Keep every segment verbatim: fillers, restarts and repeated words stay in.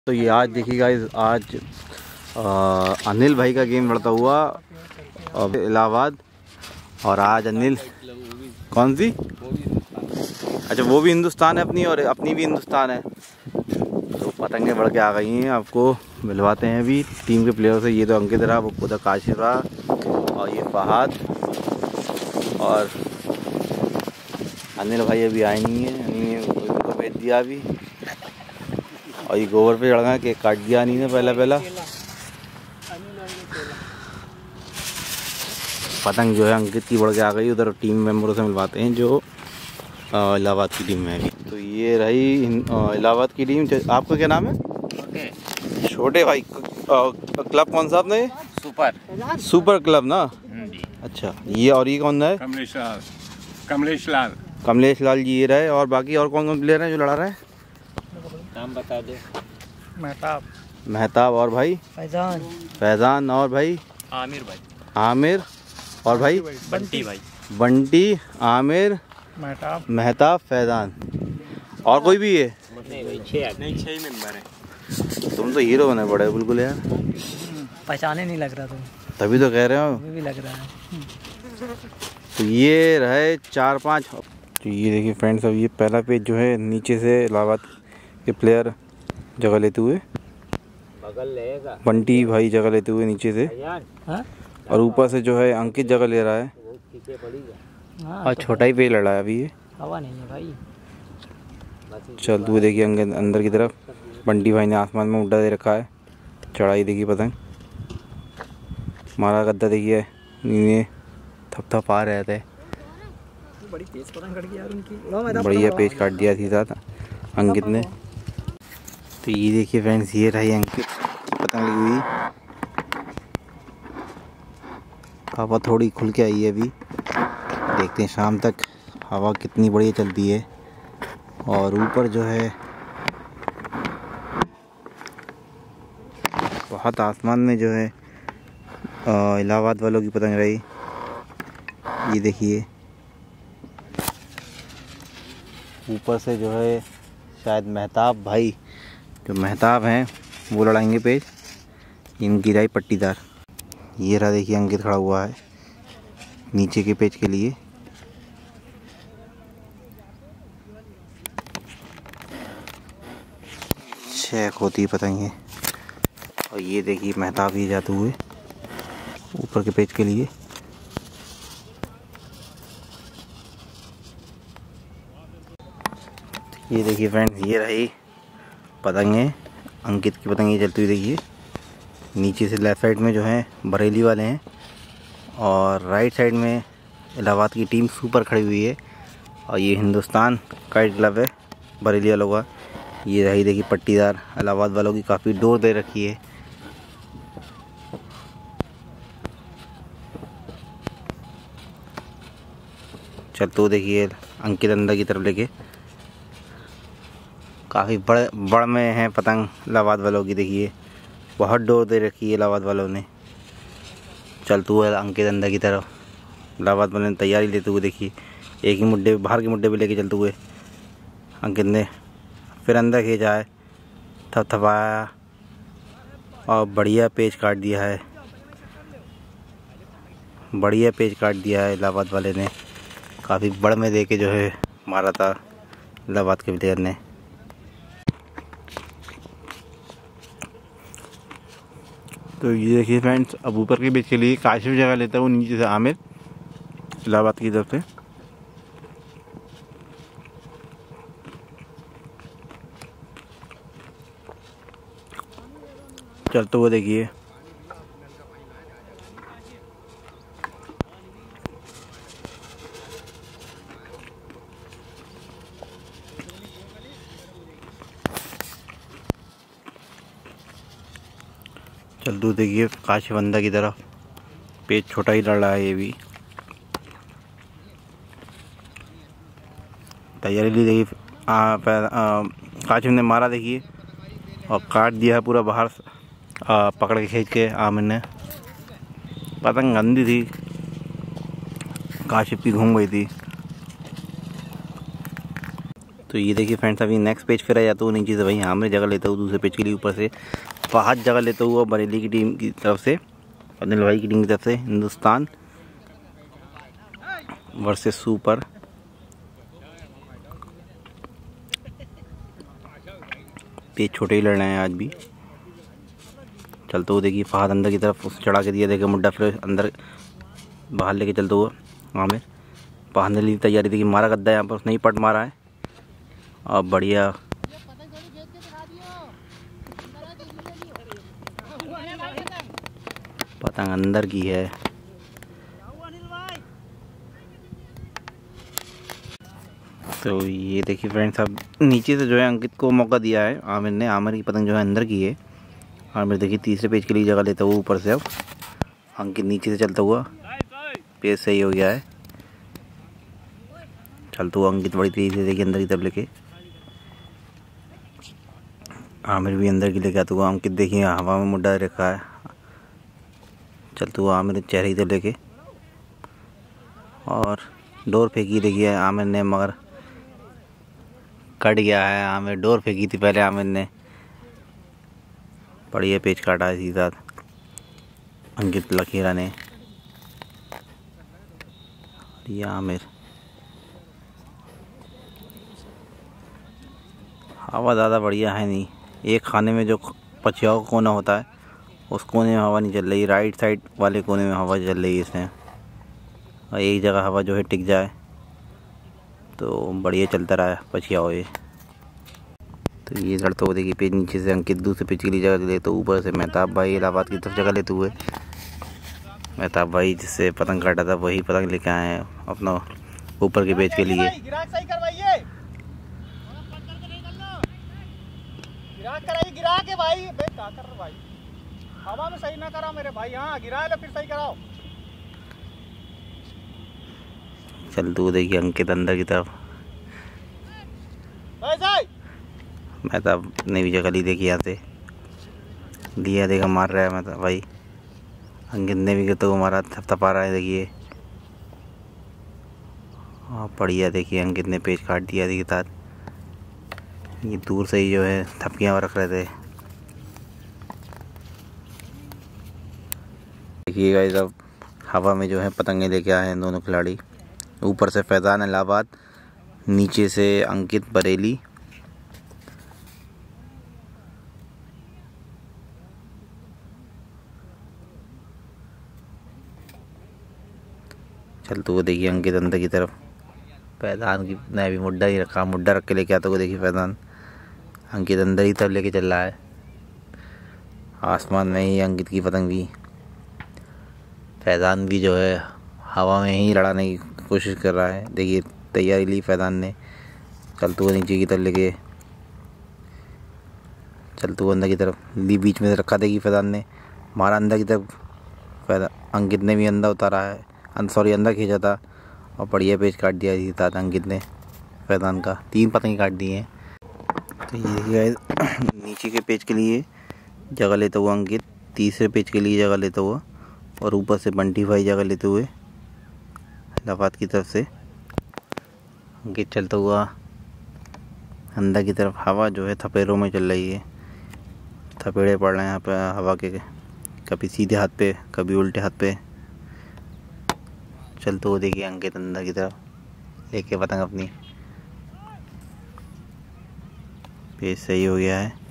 तो ये आज देखिए गाइस, आज आ, अनिल भाई का गेम लड़ता हुआ इलाहाबाद। और आज अनिल कौन सी, अच्छा वो भी हिंदुस्तान है अपनी और अपनी भी हिंदुस्तान है। तो पतंगे बढ़ के आ गई हैं, आपको मिलवाते हैं अभी टीम के प्लेयर से। ये तो अंकित रहा, वो उधर काशिफ रहा और ये फहाद और अनिल भाई अभी आए नहीं है। अनिल उनको भेज दिया अभी। और ये गोबर पे चढ़ गए, केक काट दिया नहीं ने पहला पहला। पतंग जो है अंकित की बढ़ के आ गई। उधर टीम मेंबरों से मिलवाते हैं जो इलाहाबाद की टीम में है। तो ये रही इलाहाबाद की टीम। आपका क्या नाम है? छोटे छोटे भाई। क्लब कौन सा आपने? सुपर सुपर क्लब ना। अच्छा, ये और ये कौन है? कमलेश लाल। कमलेश लाल कमलेश लाल जी ये रहे। और बाकी और कौन कौन प्लेयर हैं जो लड़ा रहे हैं? नाम बता दो। मेहताब मेहताब और भाई फैजान फैजान और भाई आमिर भाई आमिर और भाई बंटी भाई बंटी आमिर मेहताब मेहताब फैजान। और कोई भी है? नहीं, छह मेंबर हैं। तुम तो हीरो बने बड़े बिल्कुल यार, पहचाने नहीं लग रहा तुम, तभी तो कह रहे हो। मुझे भी लग रहा है। तो ये रहे चार पाँच। तो ये देखिए फ्रेंड्स, अब ये पहला पेज जो है नीचे से इलाहाबाद के प्लेयर जगह लेते हुए, बगल लेगा बंटी भाई जगह लेते हुए नीचे से, और ऊपर से जो है अंकित जगह ले रहा है। और छोटा ही पेज लड़ा है अभी ये, हवा नहीं है भाई। चलते हुए देखिए अंकित अंदर की तरफ। बंटी भाई ने आसमान में उड़ा दे रखा है, चढ़ाई देखिए पतंग मारा गद्दा देखिए नीचे थप आ रहे थे। बड़ी तेज पतंग कट गई यार उनकी, बढ़िया पेज काट दिया थी साथ अंकित ने। तो ये देखिए फ्रेंड्स, ये रही अंकित की पतंग लगी हुई। हवा थोड़ी खुल के आई है अभी, देखते हैं शाम तक हवा कितनी बढ़िया चलती है। और ऊपर जो है बहुत आसमान में जो है इलाहाबाद वालों की पतंग रही। ये देखिए ऊपर से जो है शायद मेहताब भाई, जो मेहताब हैं वो लड़ाएंगे पेज। इनकी राई पट्टीदार। ये रहा देखिए अंकित खड़ा हुआ है नीचे के पेज के लिए। छह होती है पतंगे। और ये देखिए मेहताब ही जाते हुए ऊपर के पेज के लिए। ये देखिए फ्रेंड्स, ये रही पतंगे अंकित की पतंगे चलती हुई देखिए। नीचे से लेफ़्ट साइड में जो है बरेली वाले हैं और राइट साइड में इलाहाबाद की टीम सुपर खड़ी हुई है। और ये हिंदुस्तान काइट क्लब है बरेली वालों का। ये रही देखिए पट्टीदार, इलाहाबाद वालों की काफ़ी डोर दे रखी है। चल तो देखिए अंकित अंदर की तरफ लेके, काफ़ी बड़े बड़ में है पतंग इलाहाबाद वालों की। देखिए बहुत डोर दे रखी है इलाहाबाद वालों ने। चलते हुए अंकित अंदर की तरफ, इलाहाबाद वालों ने तैयारी लेते हुए देखिए एक ही मुड्डे बाहर के मुड्डे पे लेके चलते हुए अंकित ने फिर अंदर खींचा है, थपथपाया और बढ़िया पेज काट दिया है। बढ़िया पेज काट दिया है इलाहाबाद वाले ने। काफ़ी बड़ में दे के जो है मारा था इलाहाबाद के प्लेयर ने। तो ये देखिए फ्रेंड्स, अब ऊपर के पेज के लिए काशिफ जगह लेता है वो नीचे से आमिर इलाहाबाद की तरफ से। चलते हुए देखिए चलते हुए देखिए काशिफ अंदर की तरफ। पेज छोटा ही लड़ रहा है ये भी। तैयारी ली देखिए, काशिफ ने मारा देखिए और काट दिया है पूरा बाहर आ, पकड़ के खींच के आमिर ने। पतंग गंदी थी, काशिफ की घूम गई थी। तो ये देखिए फ्रेंड्स, अभी नेक्स्ट पेज फिर आ जाता हूँ नीचे से वहीं आमिर जगह लेता हूँ दूसरे पेज के लिए, ऊपर से फहद जगह लेता हूँ बरेली की टीम की तरफ से, अनिल भाई की टीम की तरफ से हिंदुस्तान वर्सेस सुपर। पेज छोटे ही लड़ रहे हैं आज भी। चलते हुए देखिए फहद अंदर की तरफ उस चढ़ा के दिया, देखिए मुड्डा फिर अंदर बाहर लेके चलते हुए आमिर। फहद ने ली तैयारी, देखिए मारा गद्दा यहाँ पर उसने ही पट मारा है। अब बढ़िया पतंग अंदर की है। तो ये देखिए फ्रेंड्स, अब नीचे से जो है अंकित को मौका दिया है आमिर ने। आमिर की पतंग जो है अंदर की है। आमिर देखिए तीसरे पेज के लिए जगह लेता हुआ ऊपर से, अब अंकित नीचे से चलता हुआ, पेज सही हो गया है। चलता हुआ अंकित बड़ी तेजी से देखिए अंदर की तरफ लेके, आमिर भी अंदर की लेके आता हुआ। अंकित देखिए हवा में मुड्डा रखा है, चलता हुआ आमिर चेहरे की तरफ लेके और डोर फेंकी देखिए आमिर ने, मगर कट गया है। आमिर डोर फेंकी थी पहले आमिर ने, बढ़िया पेज काटा है इसी साथ अंकित लकीरा ने। ये आमिर हवा ज़्यादा बढ़िया है नहीं, एक खाने में जो पछिया का कोना होता है उस कोने में हवा नहीं चल रही, राइट साइड वाले कोने में हवा चल रही है इसमें। और एक जगह हवा जो है टिक जाए तो बढ़िया चलता रहा है पछिया हो ये। तो ये लड़ता हुआ देखिए पेज नीचे से अंकित दूसरे पेज के लिए जगह ले, तो ऊपर से मेहताब भाई इलाहाबाद की तरफ जगह लेते हुए। मेहताब भाई जिससे पतंग काटा था वही पतंग लेके आए हैं अपना ऊपर के पेज के लिए। गिरा के भाई क्या कर रहे भाई, हवा में सही ना करा मेरे भाई। हाँ गिरा लो फिर सही कराओ। चल तू देखिए अंकित अंदर की तरफ, मेहताब ने भी जगह ली देखिए यहाँ से लिया, देखा मार रहा है मेहताब भाई। अंकित ने भी तो मारा, थपथपा रहा है देखिए। हाँ बढ़िया देखिए अंकित ने पेज काट दिया देखिए साथ, ये दूर से ही जो है थपकियाँ रख रहे थे। देखिए गाइस, अब हवा में जो है पतंगे लेके आए हैं दोनों खिलाड़ी। ऊपर से फैज़ान इलाहाबाद, नीचे से अंकित बरेली। चलते हुए देखिए अंकित अंदर की तरफ, फैज़ान की ने भी मुड्डा ही रखा, मुड्डा रख के लेके आता हुआ देखिए फैज़ान। अंकित अंदर ही तरफ लेके चल रहा है, आसमान में ही अंकित की पतंग भी। फैज़ान भी जो है हवा में ही लड़ाने की कोशिश कर रहा है, देखिए तैयारी ली फैज़ान ने। चलते हुए नीचे की तरफ लेके, चलते हुए अंदर की तरफ ली, बीच में से रखा देखिए फैज़ान ने, मारा अंदर की तरफ। फैज़ान अंकित ने भी अंदर उतारा है, सॉरी अंदर खींचा था और बढ़िया पेज काट दिया इसी साथ अंकित ने फैज़ान का। तीन पतंगे काट दिए हैं। तो ये देखिए नीचे के पेज के लिए जगह लेता हुआ अंकित, तीसरे पेज के लिए जगह लेता हुआ, और ऊपर से बंटी भाई जगह लेते हुए इलाहाबाद की तरफ से। अंकित चलता हुआ अंदर की तरफ, हवा जो है थपेड़ों में चल रही है, थपेड़े पड़ रहे हैं यहाँ पे हवा के, कभी सीधे हाथ पे कभी उल्टे हाथ पे। चलते हुए देखिए अंकित अंदर की तरफ लेके पतंग अपनी, पेज सही हो गया है।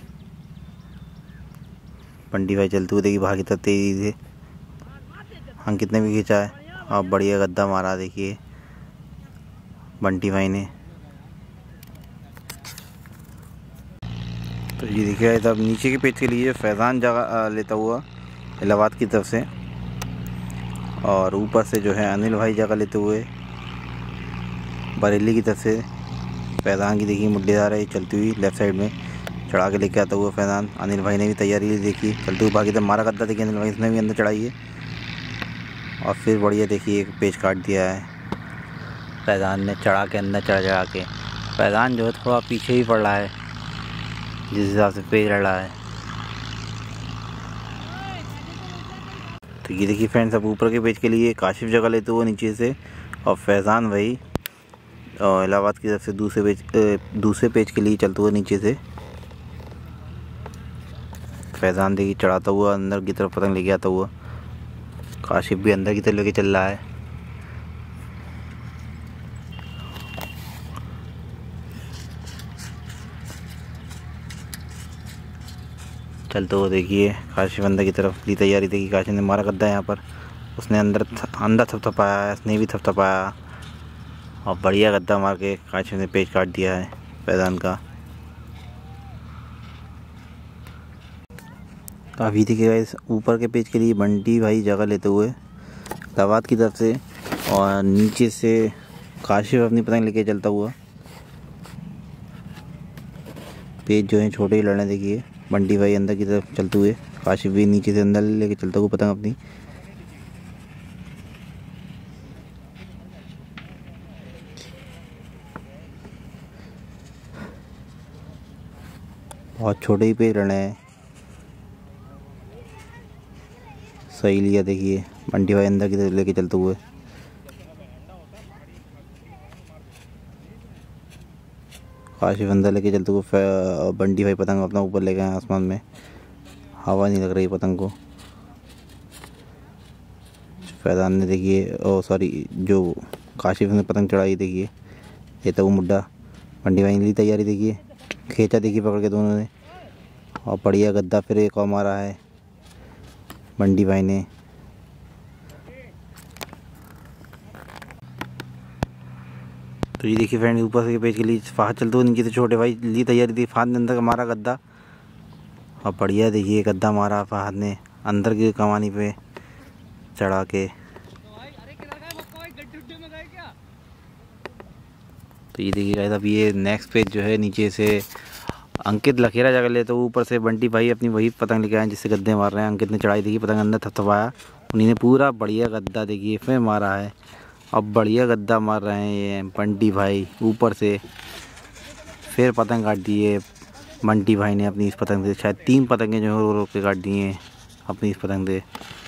बंटी भाई चलते हुए देखिए बाहर की तरफ तेजी से, अंकित ने भी खींचा है और बढ़िया गद्दा मारा देखिए बंटी भाई ने। तो ये देखिए तब नीचे के पेज के लिए फैज़ान जगह लेता हुआ इलाहाबाद की तरफ से, और ऊपर से जो है अनिल भाई जगह लेते हुए बरेली की तरफ से। फैज़ान की देखिए मुड्डेदार है चलती हुई, लेफ्ट साइड में चढ़ा के लेके आता हुआ फैज़ान। अनिल भाई ने भी तैयारी ली देखिए, चलते हुए बाकी तरफ मारा गद्दा देखिए अनिल भाई, इसने भी अंदर चढ़ाई है और फिर बढ़िया देखिए एक पेज काट दिया है फैज़ान ने, चढ़ा के अंदर चढ़ा चढ़ा के। फैज़ान जो है थोड़ा पीछे ही पड़ रहा है जिस हिसाब से पेज लड़ रहा है। तो ये देखिए फ्रेंड्स, अब ऊपर के पेज के लिए काशिफ जगह लेते हुए नीचे से, और फैज़ान भाई इलाहाबाद की तरफ से दूसरे पेज दूसरे पेज के लिए चलते हुए नीचे से फैज़ान देखिए चढ़ाता हुआ अंदर की तरफ पतंग लेके आता हुआ। काशिफ भी अंदर की तरफ लेके चल रहा है। चलते हुए देखिए काशिफ अंदर की तरफ की तैयारी देखिए। काशिफ ने मारा गद्दा यहाँ पर, उसने अंदर अंदर थपथपाया, इसने भी थपथपाया और बढ़िया गद्दा मार के काशिफ ने पेज काट दिया है फैज़ान का। अभी देखिएगा इस ऊपर के पेज के लिए बंटी भाई जगह लेते हुए इलाहाबाद की तरफ से, और नीचे से काशिफ अपनी पतंग लेके चलता हुआ। पेज जो है छोटे ही लड़ने देखिए। बंटी भाई अंदर की तरफ चलते हुए, काशिफ भी नीचे से अंदर लेके चलता हुआ पतंग अपनी। बहुत छोटे ही पेज लड़ने हैं। सही लिया देखिए बंटी भाई अंदर की तरफ लेके चलते हुए। काशिफ अंदर लेके चलते हुए, बंटी भाई पतंग अपना ऊपर ले गए आसमान में। हवा नहीं लग रही पतंग को। फैज़ान ने देखिए, ओ सॉरी जो काशिफ ने पतंग चढ़ाई देखिए, ये तो वो मुड्डा। बंटी भाई ने ली तैयारी देखिए, खींचा देखिए पकड़ के दोनों ने, और बढ़िया गद्दा फिर एक और मारा है बंटी भाई ने। तो ये देखिए फ्रेंड ऊपर से पेज के लिए फाहद चलते हुए नीचे से छोटे भाई ली तैयारी थी। फाहद ने अंदर का मारा गद्दा, और बढ़िया देखिए गद्दा मारा फाहद ने अंदर की कमानी पे चढ़ा के। तो ये देखिए गाइस अभी ये नेक्स्ट पेज जो है नीचे से अंकित लखेरा जगह ले, तो ऊपर से बंटी भाई अपनी वही पतंग लेके आए जिससे गद्दे मार रहे हैं। अंकित ने चढ़ाई देखी, पतंग अंदर थपथपाया, उन्हीं ने पूरा बढ़िया गद्दा देखिए फिर मारा है। अब बढ़िया गद्दा मार रहे हैं ये बंटी भाई ऊपर से, फिर पतंग काट दिए बंटी भाई ने अपनी इस पतंग से। शायद तीन पतंगें जो है रो रो के काट दिए हैं अपनी इस पतंग से।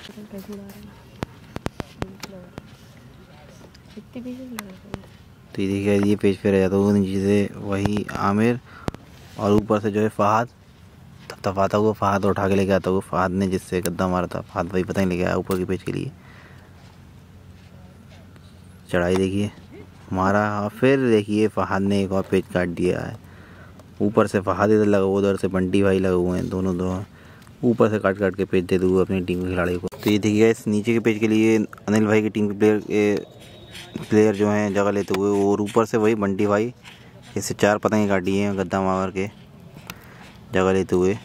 तो ये देखिए ये पेज फिर आ जाता है नीचे से वही आमिर, और ऊपर से जो है फहद थपथपाता हुआ फहद उठा के लेके आता हुआ। फहद ने जिससे गद्दा मारा था, फहद भाई पतंग लेके आया ऊपर के पेज के लिए। चढ़ाई देखिए मारा, और फिर देखिए फहद ने एक और पेज काट दिया है। ऊपर से फहद इधर लगा हुआ, उधर से बंटी भाई लगे हुए हैं, दोनों दो ऊपर से काट काट के पेज देते हुए अपनी टीम के खिलाड़ी को। तो ये देखिए इस नीचे के पेज के लिए अनिल भाई की टीम के प्लेयर प्लेयर जो हैं जगह लेते हुए, और ऊपर से वही बंटी भाई इससे चार पतंगे काटी हैं गद्दा मार के जगह लेते हुए।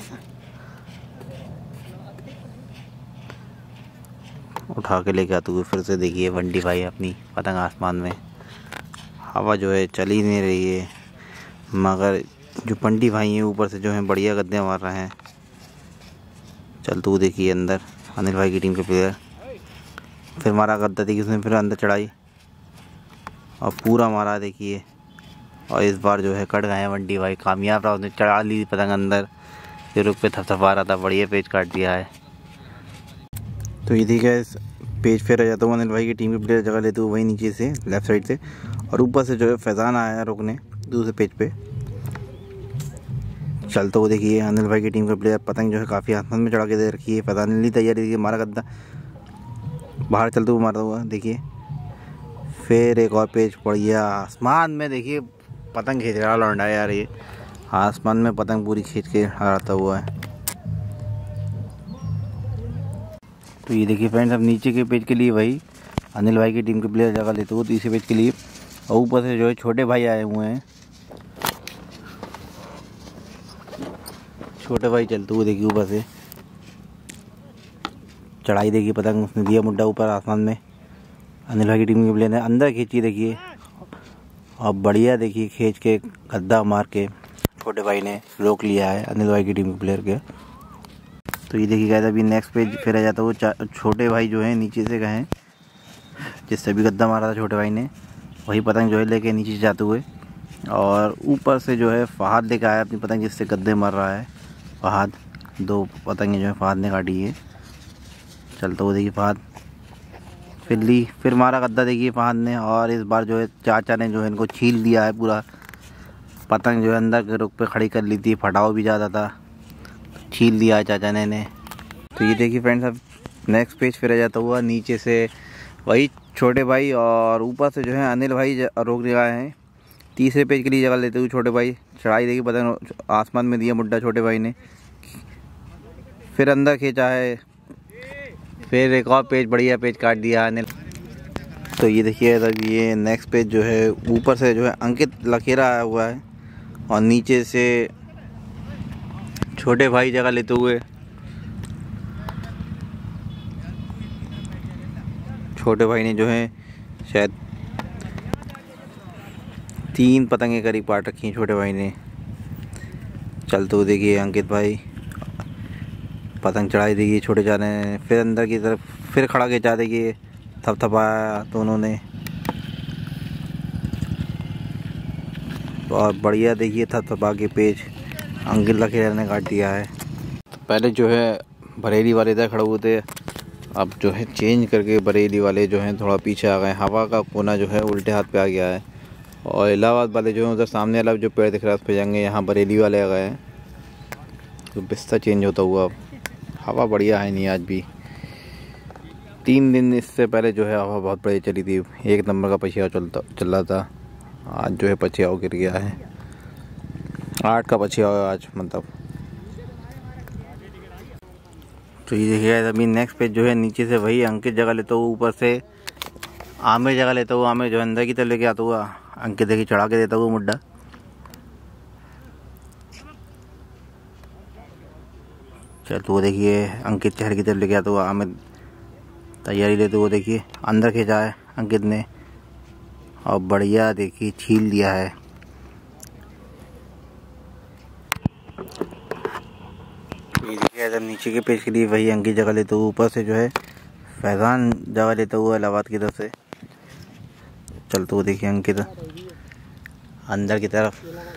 उठा के लेके आते हुए फिर से देखिए बंटी भाई अपनी पतंग आसमान में। हवा जो है चल ही नहीं रही है, मगर जो बंटी भाई हैं ऊपर से जो है बढ़िया गद्दे मार रहे हैं। चलते हुए देखिए अंदर अनिल भाई की टीम के प्लेयर, फिर मारा गद्दा देखिए उसने, फिर अंदर चढ़ाई और पूरा मारा देखिए। और इस बार जो है कट गए हैं बंटी भाई, कामयाब रहा, उसने चढ़ा ली पतंग अंदर, फिर रुक पे थपथपा रहा था, बढ़िया पेज काट दिया है। तो ये देखिए इस पेज फिर आ जाता हूँ अनिल भाई की टीम के प्लेयर जगह लेते हुए वही नीचे से लेफ्ट साइड से, और ऊपर से जो है फैज़ान आया है रुकने दूसरे पेज पे। चलते हुए देखिए अनिल भाई की टीम के प्लेयर पतंग जो है काफ़ी आसमान में चढ़ा के दे रखी है। फैज़ान ने ली तैयारी देखिए, मारा गद्दा बाहर चलते हुए मारता हुआ देखिए, फिर एक और पेज बढ़िया आसमान में देखिए पतंग खींच रहा लौंडा यार, ये आसमान में पतंग पूरी खींच के हराता हुआ है। तो ये देखिए फ्रेंड्स अब नीचे के पेज के लिए वही अनिल भाई की टीम के प्लेयर जगह लेते हुए तीसरे पेज के लिए, और ऊपर से जो है छोटे भाई आए हुए हैं। छोटे भाई चलते हुए देखिए ऊपर से चढ़ाई देखिए पतंग उसने दिया मुड्डा ऊपर आसमान में। अनिल भाई की टीम के प्लेयर ने अंदर खींची देखिए, और बढ़िया देखिए खींच के गद्दा मार के छोटे भाई ने रोक लिया है अनिल भाई की टीम के प्लेयर के। तो ये देखिए गाइस अभी नेक्स्ट पेज फिर आ जाता है वो छोटे भाई जो है नीचे से गए, जिससे भी गद्दा मारा था छोटे भाई ने, वही पतंग जो है लेके नीचे जाते हुए, और ऊपर से जो है फहद लेके आया अपनी पतंग जिससे गद्दे मार रहा है फहद। दो पतंगे जो है फहद ने काटी है। चलते हुए देखिए फहद फिर ली, फिर मारा गद्दा देखिए फहद ने। और इस बार जो है चाचा ने जो है इनको छील दिया है पूरा। पतंग जो है अंदर के रुख पे खड़ी कर ली थी, फटाव भी ज़्यादा था, छील दिया है चाचा ने ने। तो ये देखिए फ्रेंड्स, अब नेक्स्ट पेज फिर जाता हुआ नीचे से वही छोटे भाई और ऊपर से जो है अनिल भाई रोक दिया है। तीसरे पेज के लिए जगह लेते हुए छोटे भाई चढ़ाई देखिए, पतंग आसमान में दिया मुड्डा छोटे भाई ने। फिर अंदर खींचा है, फिर एक और पेज बढ़िया पेज काट दिया अनिल। तो ये देखिए तब ये नेक्स्ट पेज जो है ऊपर से जो है अंकित लखेरा आया हुआ है और नीचे से छोटे भाई जगह लेते हुए। छोटे भाई ने जो है शायद तीन पतंगे करीब काट रखी हैं छोटे भाई ने। चलते हुए देखिए अंकित भाई पतंग चढ़ाई देखिए छोटे जाने ने। फिर अंदर की तरफ फिर खड़ा खींचा देखिए, थपथपाया तो उन्होंने। और बढ़िया देखिए थपथपा के पेज अंकित लखेरा ने काट दिया है। तो पहले जो है बरेली वाले इधर खड़े हुए थे, अब जो है चेंज करके बरेली वाले जो हैं थोड़ा पीछे आ गए। हवा का कोना जो है उल्टे हाथ पे आ गया है और इलाहाबाद वाले जो हैं उधर सामने वाला जो पेड़ दिख रहा है उस पर जाएंगे। यहाँ बरेली वाले आ गए हैं। तो बिस्तर चेंज होता हुआ, हवा बढ़िया है नहीं आज भी। तीन दिन इससे पहले जो है हवा बहुत बढ़िया चली थी, एक नंबर का पछिया चलता चल रहा था। आज जो है पछिया गिर गया है, आठ का पछिया आज मतलब। तो ये देखिए अभी नेक्स्ट पेज जो है नीचे से वही अंकित जगह लेता हुआ, ऊपर से आमिर जगह लेता हुआ। आमिर जो है अंदर की तरफ लेके आता हुआ, अंकित देखिए चढ़ा के देता हुआ मुड्डा। चल तो वो देखिए अंकित चेहरे की तरफ लेके आता हुआ, आमिर तैयारी लेते हुए देखिए अंदर खींचा है अंकित ने और बढ़िया देखिए छील दिया है। ये देखिए इधर नीचे के पेज के लिए वही अंकित जगह लेते हुए, ऊपर से जो है फैजान जगह लेते हुए इलाहाबाद की तरफ से। चलते हुए देखिए अंकित अंदर की तरफ।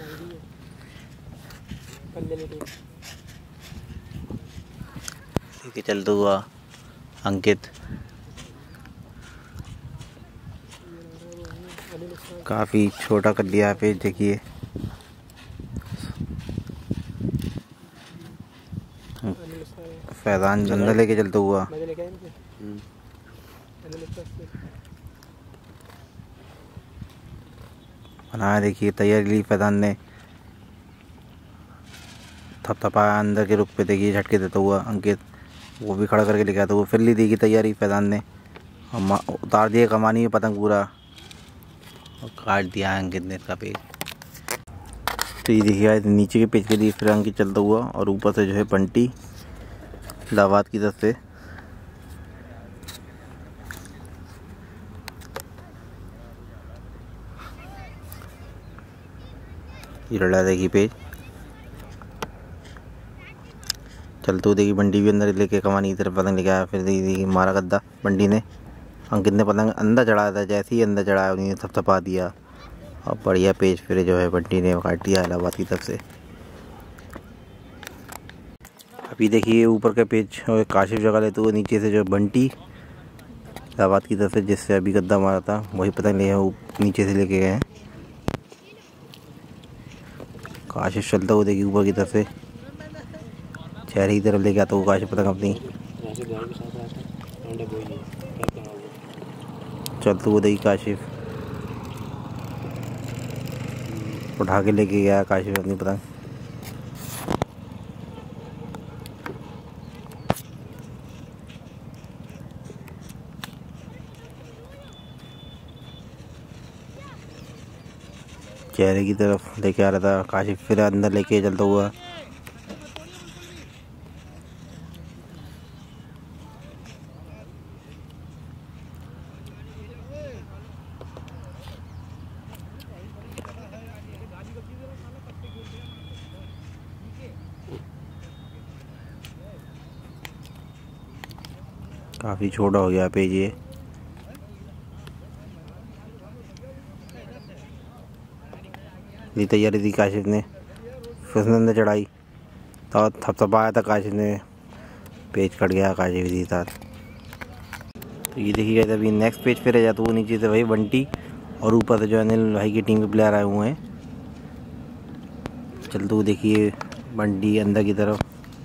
देखिए चलते हुआ अंकित काफ़ी छोटा कर लिया है पेज देखिए। फैजान अंदर लेके चलता हुआ। बनाया देखिए तैयारी ली फैजान ने, थपथपाया अंदर के रुख पे देखिए झटके देता हुआ अंकित, वो भी खड़ा करके लेके आता हुआ। फिर ली देखी तैयारी फैजान ने और उतार दिया कमानी में पतंग पूरा और काट दिया अंकित ने इसका पेज। तो ये देखिए नीचे के पेज के लिए फिर अंकित चलता हुआ और ऊपर से जो है बंटी इलाहाबाद की तरफ से। ये लड़ा देखिए पेज। चलते हुए देखिए बंटी भी अंदर लेके कमानी की तरफ पतंग लेके आया। फिर देखिए मारा गद्दा बंटी ने, अंकित ने पतंग अंदर चढ़ाया था, जैसे ही अंदर चढ़ाया उन्हीं ने थपथपा दिया और बढ़िया पेज फिर जो है बंटी ने काट दिया इलाहाबाद की तरफ से। अभी देखिए ऊपर का पेज काशिफ जगह लेते हुए, नीचे से जो बंटी इलाहाबाद की तरफ से जिससे अभी गद्दा मारा था वही पतंग ले नीचे से लेके गए हैं। काशिफ चलता हुआ देखिए ऊपर की तरफ से, चेहरे की तरफ लेके आता हुआ काशिफ पतंग अपनी। चलते हुए देखिए काशिफ उठा के लेके गया काशिफ अपनी पतंग। चेहरे की तरफ लेके आ रहा था काशिफ, फिर अंदर लेके चलता हुआ। काफ़ी छोटा हो गया पेज ये। ली तैयारी थी काशिफ ने, फिर उसने अंदर चढ़ाई तो थपथपाया था काशिफ ने, पेज कट गया काशिफ के साथ। तो ये देखिएगा अभी नेक्स्ट पेज पे रह जाता वो नीचे से वही बंटी और ऊपर से जो अनिल भाई की टीम के प्लेयर आए हुए हैं। चलते हुए देखिए बंटी अंदर की तरफ।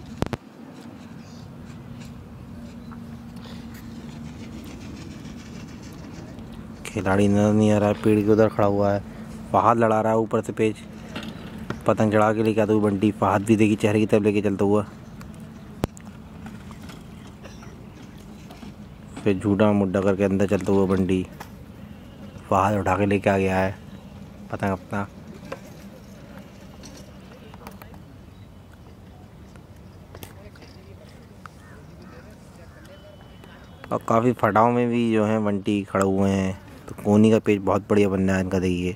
खिलाड़ी नजर नहीं आ रहा है, पेड़ के उधर खड़ा हुआ है। फहद लड़ा रहा है ऊपर से पेज, पतंग चढ़ा के लेके आता हुआ बंटी। फहद भी देखिए चेहरे की तरफ लेके चलता हुआ, फिर झूठा मुड्ढा करके अंदर चलता हुआ बंटी। फहद उठा के लेके आ गया है पतंग अपना। और काफ़ी फटाओं में भी जो है बंटी खड़े हुए हैं। तो कोनी का पेज बहुत बढ़िया बन रहा है इनका। देखिए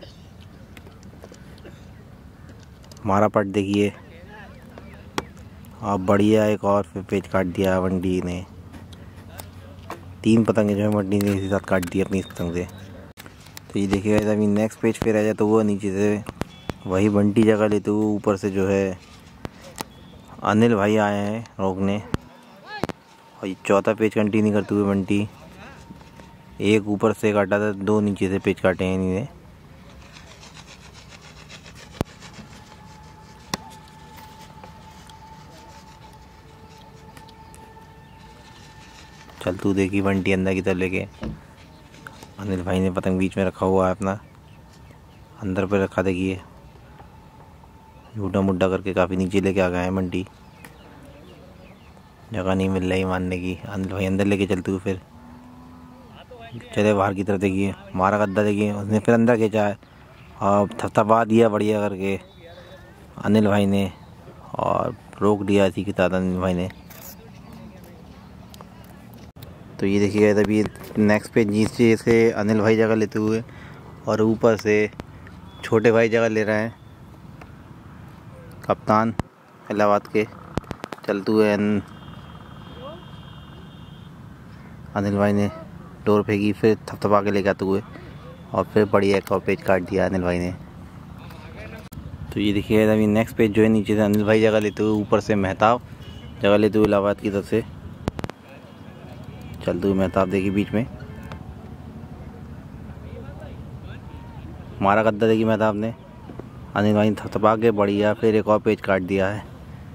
हमारा पट देखिए, और बढ़िया एक और फिर पेज काट दिया बंटी ने। तीन पतंगे जो है बंटी ने इसी साथ काट दी अपनी इस पतंग से। तो ये देखिएगा अभी नेक्स्ट पेज पे रह जाए तो वो नीचे से वही बंटी जगह लेते हुए ऊपर से जो है अनिल भाई आए हैं रोकने। और ये चौथा पेज कंटिन्यू करते हुए बंटी, एक ऊपर से काटा था, दो नीचे से पेज काटे हैं इन्हें। चल तू देखी बंटी अंदर की तरफ लेके। अनिल भाई ने पतंग बीच में रखा हुआ है अपना, अंदर पे रखा। देखिए झूठा मुड्ढा करके काफ़ी नीचे लेके आ गए हैं बंटी, जगह नहीं मिल रही मारने की। अनिल भाई अंदर लेके चलते हुए फिर चले बाहर की तरफ। देखिए हमारा गद्दा देखिए, उसने फिर अंदर खींचा है और थपथपा दिया बढ़िया करके अनिल भाई ने, और रोक दिया इसी के साथ अनिल भाई ने। तो ये देखिएगा अभी नेक्स्ट पे नीचे से अनिल भाई जगह लेते हुए और ऊपर से छोटे भाई जगह ले रहे हैं, कप्तान इलाहाबाद के। चलते हुए अनिल भाई ने डोर फेंकी, फिर थपथपा के लेके आते हुए और फिर बढ़िया एक और पेज काट दिया अनिल भाई ने। तो ये देखिए अभी नेक्स्ट पेज जो है नीचे से अनिल भाई जगह लेते हुए, ऊपर से मेहताब जगह लेते हुए इलाहाबाद की तरफ से। चलते हुए मेहताब देखिए बीच में, हमारा गद्दा देखिए मेहताब ने। अनिल भाई ने थपथपा के बढ़िया फिर एक और पेज काट दिया है।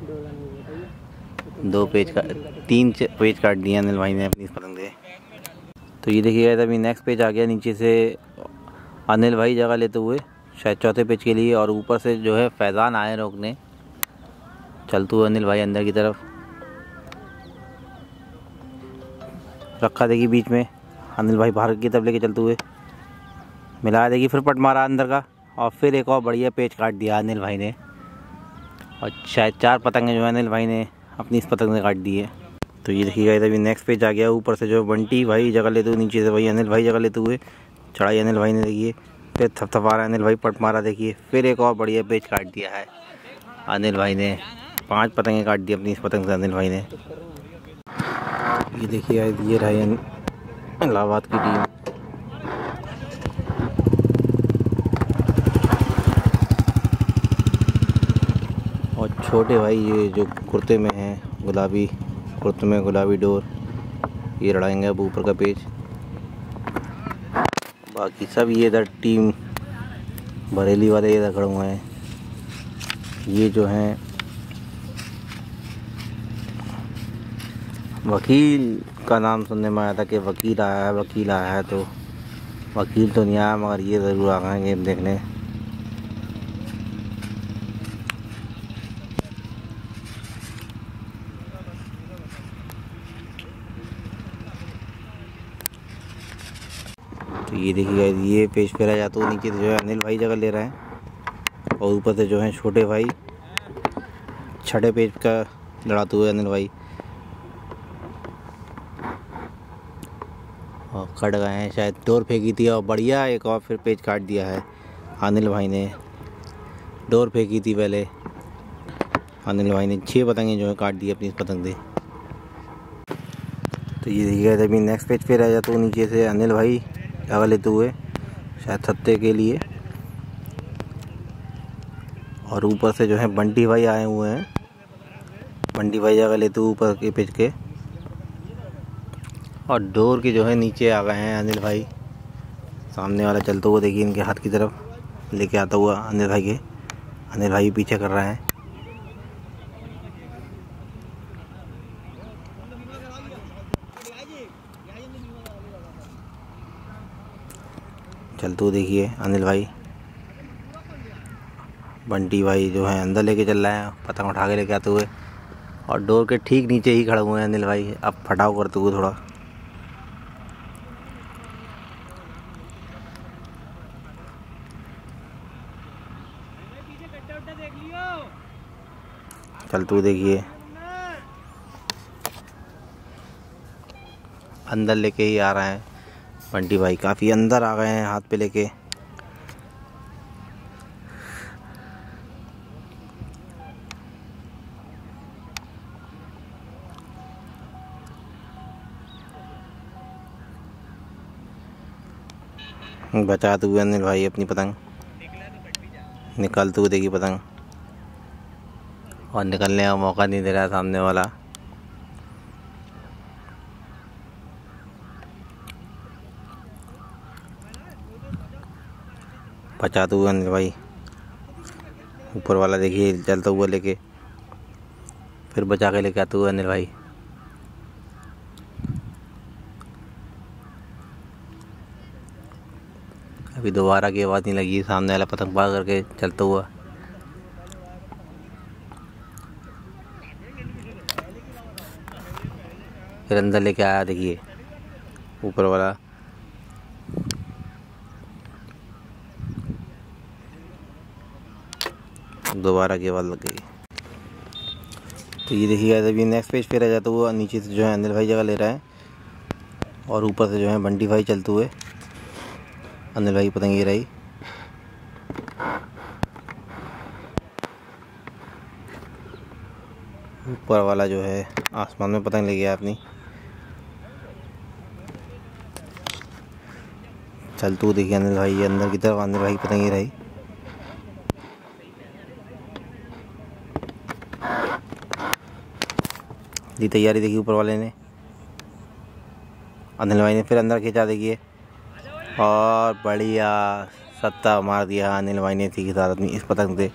दो पेज का तीन पेज काट दिए अनिल भाई ने अपनी इस पतंग से। तो ये देखिएगा अभी नेक्स्ट पेज आ गया नीचे से अनिल भाई जगह लेते हुए शायद चौथे पेज के लिए, और ऊपर से जो है फैज़ान आए रोकने। चलते हुए अनिल भाई अंदर की तरफ रखा देखिए बीच में, अनिल भाई बाहर की तरफ लेके चलते हुए मिला देखिए, फिर पट मारा अंदर का और फिर एक और बढ़िया पेज काट दिया अनिल भाई ने। और शायद चार पतंगे जो है अनिल भाई ने अपनी इस पतंग से काट दी है। तो ये देखिएगा इधर भी नेक्स्ट पेज आ गया, ऊपर से जो बंटी भाई जगह लेते हुए, नीचे से वही अनिल भाई जगह लेते हुए चढ़ाई अनिल भाई ने। देखिए फिर थपथपा रहा अनिल भाई, पट मारा देखिए, फिर एक और बढ़िया पेज काट दिया है अनिल भाई ने। पांच पतंगे काट दी अपनी इस पतंग से अनिल भाई ने। ये देखिए ये रही इलाहाबाद की टीम। और छोटे भाई ये जो कुर्ते में हैं, गुलाबी कुर्ते में गुलाबी डोर, ये लड़ाएंगे अब ऊपर का पेज। बाकी सब ये इधर टीम बरेली वाले इधर खड़े हुए हैं। ये जो हैं वकील का नाम सुनने में आया था कि वकील आया है वकील आया है, तो वकील तो नहीं आया मगर ये ज़रूर आ गए गेम देखने। तो ये देखिएगा ये पेज पे रह जाता, तो नीचे जो है अनिल भाई जगह ले रहे हैं और ऊपर से जो है छोटे भाई छठे पेज का लड़ाते हुए अनिल भाई और कट गए हैं। शायद डोर फेंकी थी और बढ़िया एक और फिर पेज काट दिया है अनिल भाई ने। डोर फेंकी थी पहले अनिल भाई ने, छः पतंगे जो है काट दी अपनी इस पतंग से। तो ये देखिएगा अभी नेक्स्ट पेज पे रह जाता, तो नीचे से अनिल भाई जगह लेते हुए शायद सत्ते के लिए, और ऊपर से जो है बंटी भाई आए हुए हैं। बंटी भाई जगह लेते हुए ऊपर के पेज के, और डोर के जो है नीचे आ गए हैं अनिल भाई। सामने वाला चलता हुआ देखिए इनके हाथ की तरफ लेके आता हुआ अनिल भाई के। अनिल भाई पीछे कर रहे हैं। चलते हुए देखिए अनिल भाई। बंटी भाई जो है अंदर लेके चल रहे हैं, पतंग उठा के लेके आते हुए। और डोर के ठीक नीचे ही खड़े हुए हैं अनिल भाई, अब फटाव करते हुए थोड़ा। चलते हुए देखिए अंदर लेके ही आ रहे हैं बंटी भाई, काफ़ी अंदर आ गए हैं हाथ पे लेके। बचाते हुए अनिल भाई अपनी पतंग, निकालते हुए देखिए पतंग, और निकलने का मौका नहीं दे रहा सामने वाला। बचाते हुए अनिल भाई, ऊपर वाला देखिए चलता हुआ लेके, फिर बचा के लेके आते हुए अनिल भाई। अभी दोबारा की आवाज़ नहीं लगी, सामने वाला पतंग पार करके चलता हुआ। फिर अंदर लेके आया देखिए ऊपर वाला। दोबारा की आवाज़ लग गई। तो ये देखिए अभी नेक्स्ट पेज पे रह जाता हुआ, नीचे से जो है अनिल भाई जगह ले रहा है, और ऊपर से जो है बंटी भाई चलते हुए। अनिल भाई पतंग ये रही। ऊपर वाला जो है आसमान में पतंग ले गया अपनी। चलते हुए देखिए अनिल भाई, ये अंदर की तरफ अनिल भाई पतंग ये रही। ये तैयारी देखिए ऊपर वाले ने, अनिल भाई ने फिर अंदर खींचा देखिए, और बढ़िया सत्ता मार दिया अनिल भाई ने थी के साथ अपनी इस पतंग से।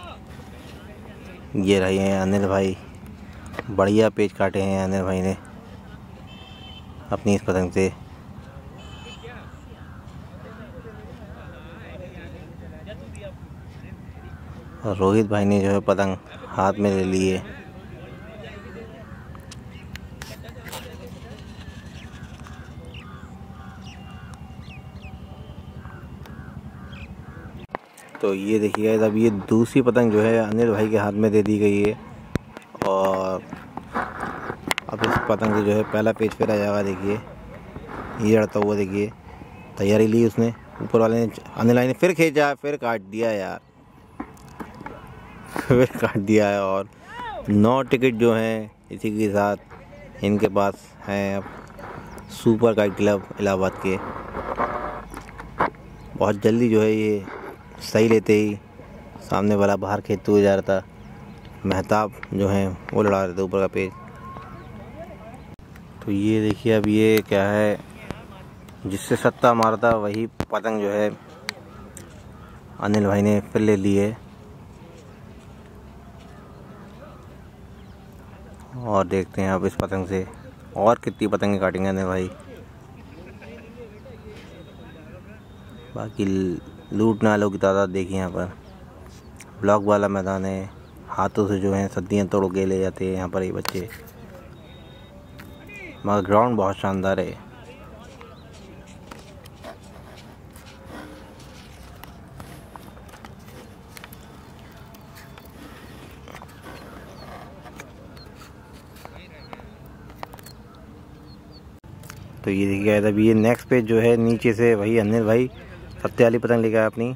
ये रहे हैं अनिल भाई, बढ़िया पेच काटे हैं अनिल भाई ने अपनी इस पतंग से। और रोहित भाई ने जो है पतंग हाथ में ले ली है। तो ये देखिए अब ये दूसरी पतंग जो है अनिल भाई के हाथ में दे दी गई है, और अब इस पतंग से जो है पहला पेज फेरा जाएगा। देखिए ये लड़ता हुआ देखिए, तैयारी ली उसने। ऊपर वाले ने, अनिल भाई ने फिर खींचा, फिर काट दिया यार, फिर काट दिया है। और नौ टिकट जो हैं इसी के साथ इनके पास हैं अब सुपर काइट क्लब इलाहाबाद के। बहुत जल्दी जो है ये सही लेते ही सामने वाला बाहर खेलते हुए जा रहा था। मेहताब जो है वो लड़ा रहे थे ऊपर का पेज। तो ये देखिए अब ये क्या है, जिससे सत्ता मारता वही पतंग जो है अनिल भाई ने फिर ले ली है। और देखते हैं अब इस पतंग से और कितनी पतंगें काटेंगे अनिल भाई। बाकी लूट नालों की तादाद देखिए यहाँ पर। ब्लॉक वाला मैदान है, हाथों से जो है सद्दियाँ तोड़ के ले जाते हैं यहाँ पर ये बच्चे, मगर ग्राउंड बहुत शानदार है। तो ये देखिए अभी ये नेक्स्ट पेज जो है नीचे से वही अनिल भाई सत्ते वाली पतंग लेकर आया अपनी,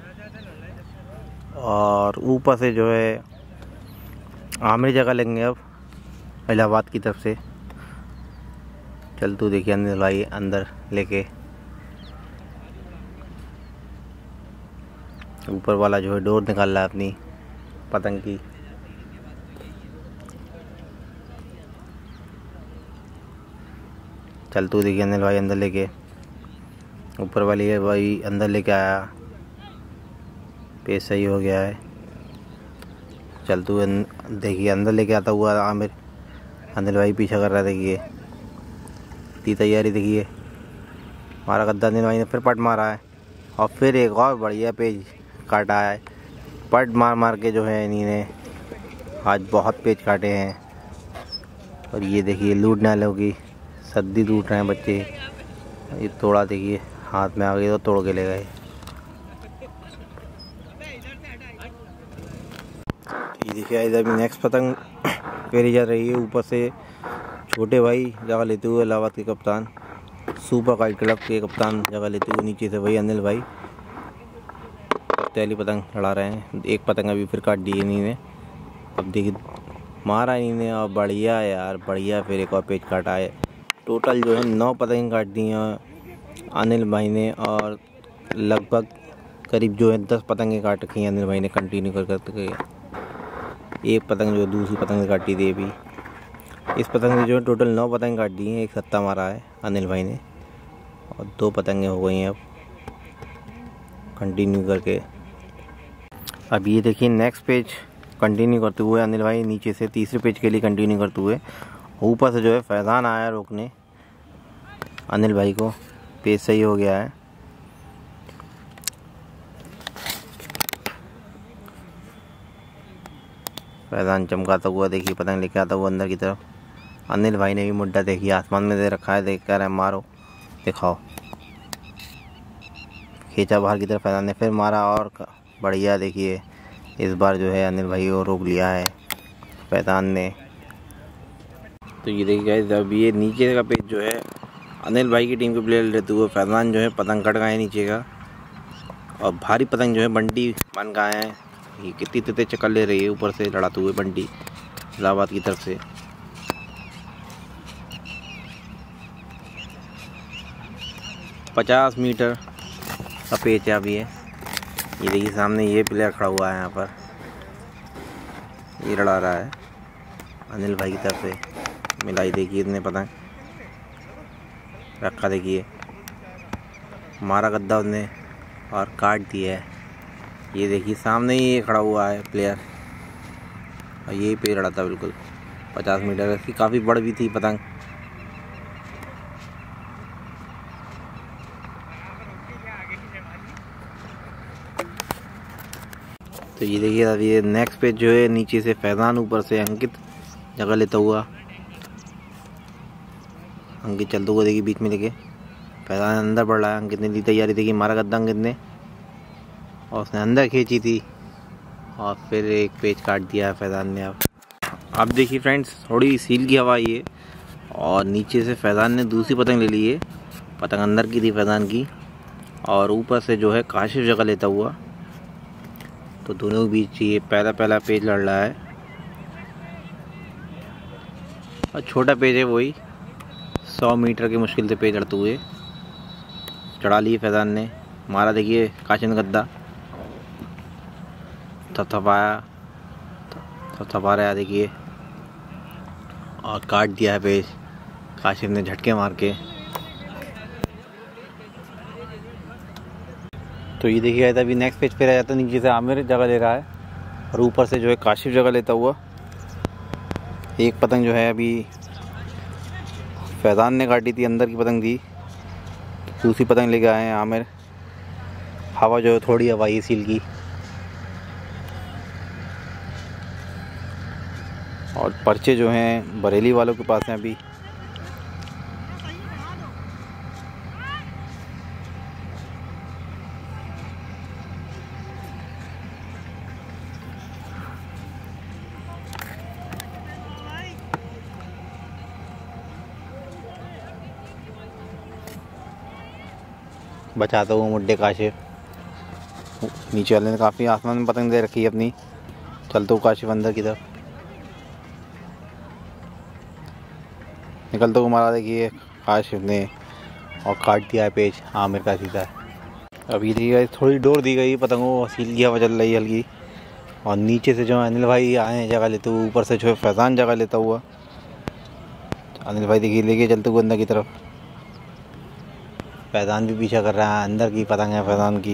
और ऊपर से जो है आमिर जगह लेंगे अब इलाहाबाद की तरफ से। चलतू देखिए अनिल भाई अंदर लेके, ऊपर वाला जो है डोर निकाल रहा है अपनी पतंग की। चलते हुए देखिए अनिल भाई अंदर लेके, ऊपर वाली है भाई अंदर लेके आया, पेज सही हो गया है। चलते हुए देखिए अंदर लेके आता हुआ आमिर, अनिल भाई पीछा कर रहा है। देखिए दी तैयारी, देखिए मारा गद्दा, अनिल भाई ने फिर पट मारा है और फिर एक और बढ़िया पेज काटा है। पट मार मार के जो है इन्हीं ने आज बहुत पेज काटे हैं। और ये देखिए लूट नालों की सद्दी लूट रहे हैं बच्चे। ये तोड़ा देखिए हाथ में आ गई तो तोड़ के ले गए। ये देखिए इधर भी नेक्स्ट पतंग फेरी जा रही है। ऊपर से छोटे भाई जगह लेते हुए इलाहाबाद के कप्तान, सुपर काइट क्लब के कप्तान जगह लेते हुए, नीचे से वही अनिल भाई पहली पतंग लड़ा रहे हैं। एक पतंग अभी फिर काट दी इन्हीं ने। अब देखिए मारा इन्हीं ने और बढ़िया यार बढ़िया, फिर एक और पेज काटा है। टोटल जो है नौ पतंग काट दी हैं अनिल भाई ने और लगभग करीब जो है दस पतंगें काट रखी हैं अनिल भाई ने कंटिन्यू कर करके। एक पतंग जो दूसरी पतंग काटी थी अभी, इस पतंग से जो है टोटल नौ पतंग काट दी हैं। एक सत्ता मारा है अनिल भाई ने और दो पतंगें हो गई हैं अब कंटिन्यू करके। अब ये देखिए नेक्स्ट पेज कंटिन्यू करते हुए अनिल भाई नीचे से तीसरे पेज के लिए कंटिन्यू करते हुए, ऊपर से जो है फैज़ान आया रोकने अनिल भाई को। पेज सही हो गया है। फैज़ान चमकाता हुआ देखिए पतंग लेके आता हुआ अंदर की तरफ। अनिल भाई ने भी मुड्ढा देखिए आसमान में दे रखा है, देख कर मारो दिखाओ, खींचा बाहर की तरफ। फैज़ान ने फिर मारा और बढ़िया, देखिए इस बार जो है अनिल भाई को रोक लिया है फैज़ान ने। तो ये देखिए गाइस अब ये नीचे का पेज जो है अनिल भाई की टीम के प्लेयर लेते हुए फैज़ान जो है पतंग कट गए नीचे का और भारी पतंग जो है बंटी बन गए हैं। ये कितनी तेज चक्कर ले रही है ऊपर से लड़ाते हुए बंटी इलाहाबाद की तरफ से। पचास मीटर का पेच अभी है। ये देखिए सामने ये प्लेयर खड़ा हुआ है यहाँ पर, ये लड़ा रहा है अनिल भाई की तरफ से। मिलाई देखिए इतने पतंग रखा, देखिए मारा गद्दा उसने और काट दिया है। ये देखिए सामने ही ये खड़ा हुआ है प्लेयर और यही पे लड़ा था बिल्कुल पचास मीटर की। काफ़ी बड़ भी थी पतंग। तो ये देखिए अब ये नेक्स्ट पेज जो है नीचे से फैज़ान, ऊपर से अंकित जगह लेता हुआ। अंकित चलते हुए देखिए बीच में लेके फैज़ान अंदर बढ़ रहा है। अंकित ने दी तैयारी, देखिए मारा गद्दा अंकित ने और उसने अंदर खींची थी और फिर एक पेज काट दिया फैज़ान ने। अब अब देखिए फ्रेंड्स थोड़ी सील की हवा ये और नीचे से फैज़ान ने दूसरी पतंग ले ली है। पतंग अंदर की थी फैज़ान की और ऊपर से जो है काशिफ जगह लेता हुआ। तो दोनों के बीच ये पहला पहला पेज लड़ रहा है और छोटा पेज है वही सौ मीटर के मुश्किल से पेज लड़ते हुए चढ़ा लिए फैज़ान ने। मारा देखिए काशिफ गद्दा, थपथपाया थपथपा रहा है देखिए और काट दिया है पेज काशिफ ने झटके मार के। तो ये देखिए अभी नेक्स्ट पेज पे रह जाता है। नीचे से आमिर जगह ले रहा है और ऊपर से जो है काशिफ जगह लेता हुआ। एक पतंग जो है अभी फैज़ान ने काटी थी, अंदर की पतंग थी। दूसरी पतंग लेके आए हैं आमिर। हवा जो है थोड़ी हवा ही सील की और पर्चे जो हैं बरेली वालों के पास हैं अभी। बचाता हुआ मुड्ढे काशिफ, नीचे वाले ने काफ़ी आसमान में पतंग दे रखी है अपनी। चलते हुए काशिफ अंदर की तरफ निकलते हुए मारा देखिए काशिफ ने और काट दिया है पेज आमिर का सीधा। अभी देखिए थोड़ी डोर दी गई पतंगों, सील की हवा चल रही है हल्की और नीचे से जो अनिल भाई आए हैं जगह लेते हुए, ऊपर से जो है फैज़ान जगह लेता हुआ। अनिल भाई देखिए लेके चलते हुए अंदर की तरफ फैजान भी पीछा कर रहा है, अंदर की पतंग है फैजान की।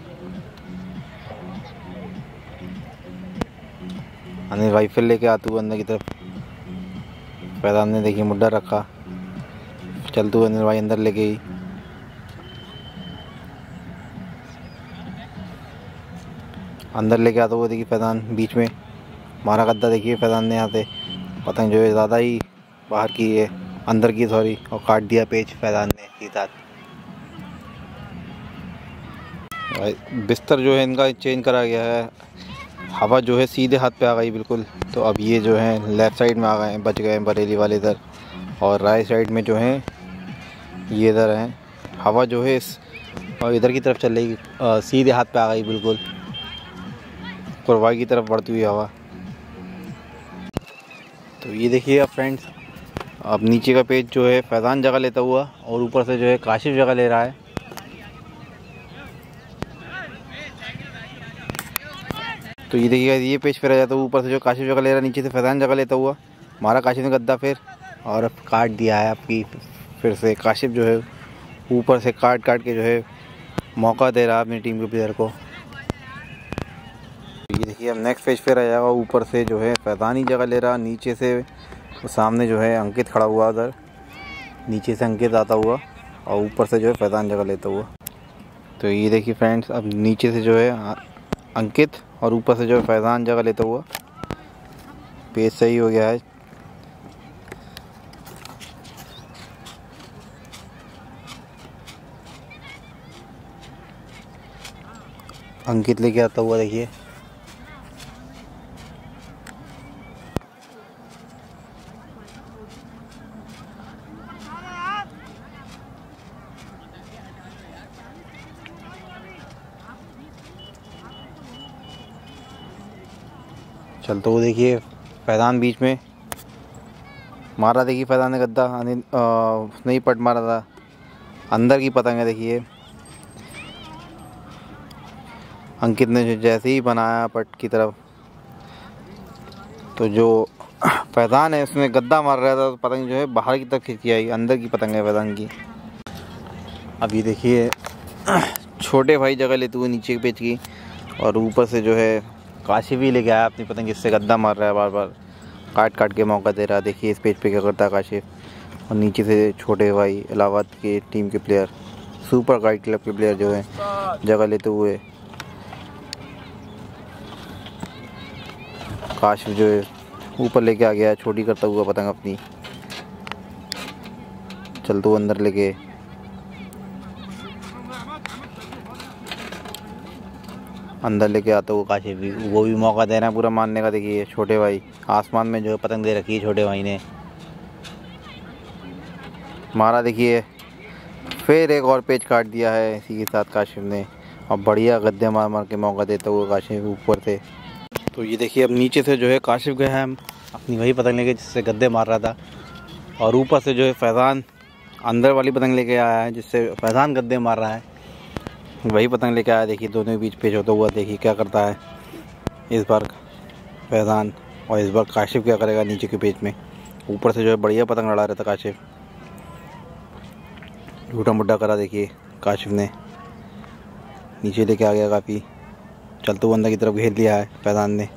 अनिल भाई फिर लेके आते हुए अंदर की तरफ। फैजान ने देखिए मुड्डा रखा, चलते हुए अनिल भाई अंदर लेके ही। अंदर लेके आता हुआ देखिए फैजान बीच में मारा गद्दा। देखिए फैजान ने यहाँ से पतंग जो है ज़्यादा ही बाहर की है, अंदर की सॉरी, और काट दिया पेच फैजान ने ही साथ। बिस्तर जो है इनका चेंज करा गया है, हवा जो है सीधे हाथ पे आ गई बिल्कुल। तो अब ये जो है लेफ़्ट साइड में आ गए हैं, बच गए हैं बरेली वाले इधर, और राइट साइड में जो है ये इधर हैं। हवा जो है इस और इधर की तरफ चल रही, सीधे हाथ पे आ गई बिल्कुल, कुरवाई की तरफ बढ़ती हुई हवा। तो ये देखिए फ्रेंड्स, अब नीचे का पेज जो है फैजान जगह लेता हुआ और ऊपर से जो है काशिफ जगह ले रहा है। तो ये देखिए ये पेज फिर आ जाता है, ऊपर से जो काशिफ जगह ले रहा है, नीचे से फैजान जगह लेता हुआ। मारा काशिफ ने गद्दा फिर, और अब काट दिया है आपकी फिर से। काशिफ जो है ऊपर से काट काट के जो है मौका दे रहा है अपनी टीम के प्लेयर को। ये देखिए अब नेक्स्ट पेज फिर आ जाएगा, ऊपर से जो है फैजान ही जगह ले रहा, नीचे से तो सामने जो है अंकित खड़ा हुआ उधर, नीचे से अंकित आता हुआ और ऊपर से जो है फैजान जगह लेता हुआ। तो ये देखिए फ्रेंड्स, अब नीचे से जो है अंकित और ऊपर से जो है फैजान जगह लेता हुआ। पेज सही हो गया है। अंकित लेके आता हुआ देखिए। चलते हुए देखिए फैजान बीच में मारा, देखिए फैजान ने गद्दा, नहीं पट मारा था, अंदर की पतंग है देखिए। अंकित ने जैसे ही बनाया पट की तरफ, तो जो फैजान है उसने गद्दा मार रहा था, तो पतंग जो है बाहर की तरफ खिंची आई, अंदर की पतंग है फैजान की। अब ये देखिए छोटे भाई जगह लेते हुए नीचे के पेज की, और ऊपर से जो है काशिफ भी लेके आया अपनी पतंग, जिससे गद्दा मार रहा है, बार बार काट काट के मौका दे रहा है। देखिए इस पेज पे क्या करता है काशिफ, और नीचे से छोटे भाई इलाहाबाद के टीम के प्लेयर, सुपर गाइड क्लब के प्लेयर जो है जगह लेते हुए। काशिफ जो है ऊपर लेके आ गया, छोटी करता हुआ पतंग अपनी, चलते हुए अंदर लेके। अंदर लेके आता हुआ काशिफ भी, वो भी मौका दे रहा है पूरा मारने का। देखिए छोटे भाई आसमान में जो है पतंग दे रखी है, छोटे भाई ने मारा। देखिए फिर एक और पेज काट दिया है इसी के साथ काशिफ ने, और बढ़िया गद्दे मार मार के मौका देता हुआ काशिफ ऊपर से। तो ये देखिए अब नीचे से जो है काशिफ गए हैं अपनी वही पतंग लेके जिससे गद्दे मार रहा था, और ऊपर से जो है फैजान अंदर वाली पतंग लेके आया है जिससे फैजान गद्दे मार रहा है, वही पतंग लेके आया। देखिए दोनों के बीच पेच होता हुआ, देखिए क्या करता है इस बार फैजान, और इस बार काशिफ क्या करेगा नीचे के पेज में। ऊपर से जो है बढ़िया पतंग लड़ा रहा था काशिफ, झूठा मुड्डा करा देखिए काशिफ ने, नीचे लेके आ गया काफ़ी, चलते हुए अंदर की तरफ घेर लिया है फैजान ने।